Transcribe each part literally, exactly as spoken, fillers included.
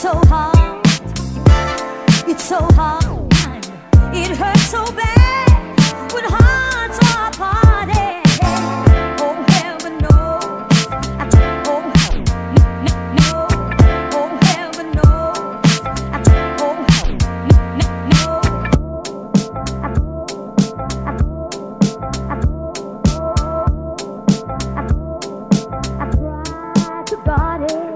so hard, it's so hard, it hurts so bad when hearts are parted. Oh heaven knows, I don't, oh no, oh heaven knows, I don't, oh no, I I try to guard it.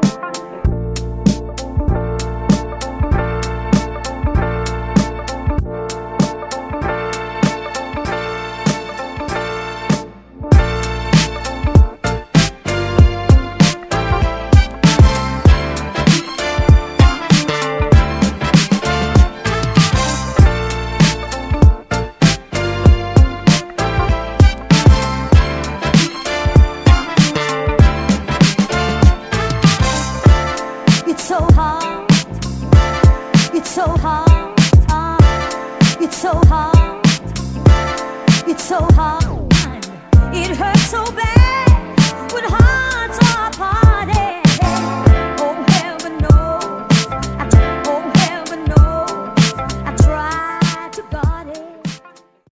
It's so hard, it's so hard, it's so hard, it's so hard, it hurts so bad.